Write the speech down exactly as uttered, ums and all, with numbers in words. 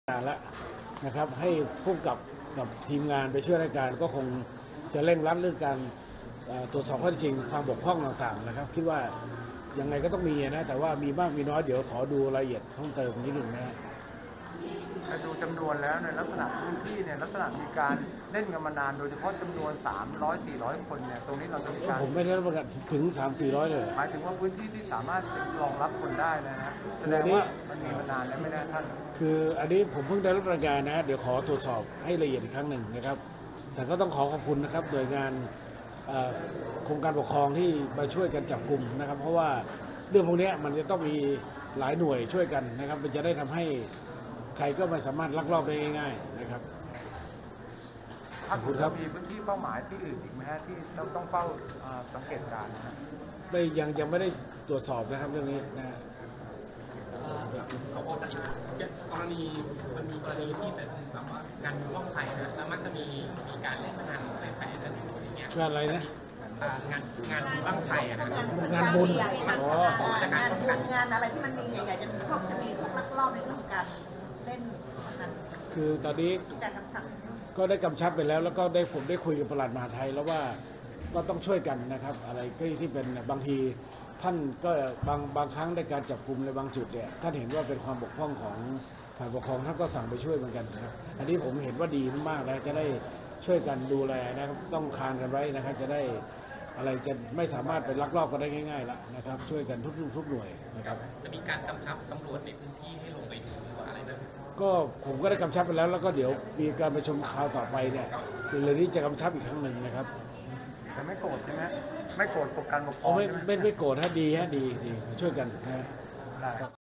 การแล้วนะครับให้ผู้กับกับทีมงานไปช่วยราชการก็คงจะเร่งรัดเรื่องการตรวจสอบข้อเท็จจริงความบกพร่องต่างๆนะครับคิดว่ายังไงก็ต้องมีนะแต่ว่ามีมากมีน้อยเดี๋ยวขอดูรายละเอียดเพิ่มเติมนิดหนึ่งนะถ้าดูจำนวนแล้วในลักษณะพื้นที่เนี่ยลักษณะมีการเล่นกันมานานโดยเฉพาะจำนวนสามร้อย สี่ร้อยคนเนี่ยตรงนี้เราจะมีการผมไม่ได้รับประกันถึง สามสี่ร้อย เลยหมายถึงว่าพื้นที่ที่สามารถรองรับคนได้นะฮะแสดงว่ามันมีมานานแล้วไม่ได้ท่านคืออันนี้ผมเพิ่งได้รับรายงานนะเดี๋ยวขอตรวจสอบให้ละเอียดอีกครั้งหนึ่งนะครับแต่ก็ต้องขอขอบคุณนะครับโดยงานโครงการปกครองที่มาช่วยกันจับกลุ่มนะครับเพราะว่าเรื่องพวกนี้มันจะต้องมีหลายหน่วยช่วยกันนะครับมันจะได้ทำให้ใครก็ไม่สามารถลักลอบได้ง่ายๆนะครับขอบคุณครับมีพื้นที่เป้าหมายที่อื่นอีกไหมฮะที่ต้องต้องเฝ้าสังเกตการณ์นะไม่ยังยังไม่ได้ตรวจสอบนะครับเรื่องนี้นะขอโทษนะครับกรณีมันมีกรณีที่เป็นแบบว่างานว่องไฟนะแล้วมันจะมีมีการเล่นงานในแฝงกันอยู่อย่างเงี้ยงานอะไรนะงานงานว่องไฟอะนะงานบุญอ๋องานบุญงานอะไรที่มันมีใหญ่ๆจะมีพวกจะมีพวกลักลอบในเรื่องของการเล่นนั้นคือตอนนี้ก็ได้กำชับไปแล้วแล้วก็ได้ผมได้คุยกับปลัดมหาดไทยแล้วว่าก็ต้องช่วยกันนะครับอะไรที่เป็นบางทีท่านก็บางบางครั้งในการจับกลุ่มในบางจุดเนี่ยท่านเห็นว่าเป็นความบกพร่องของฝ่ายปกครองท่านก็สั่งไปช่วยเหมือนกันนะครับอันนี้ผมเห็นว่าดีมากแล้วจะได้ช่วยกันดูแลนะครับต้องคานกันไว้นะครับจะได้อะไรจะไม่สามารถไปลักลอบกันได้ง่ายๆแล้วนะครับช่วยกันทุกทุกหน่วยนะครับจะมีการกำชับตำรวจในพื้นที่ให้ลงไปดูว่าอะไรนะก็ผมก็ได้กำชับไปแล้วแล้วก็เดี๋ยวมีการประชุมคราวต่อไปเนี่ยเดี๋ยวนี้จะกำชับอีกครั้งหนึ่งนะครับแต่ไม่โกรธใช่ไหมไม่โกรธปกการปกครองไม่ไม่ไม่โกรธฮะดีฮะดีดีช่วยกันนะ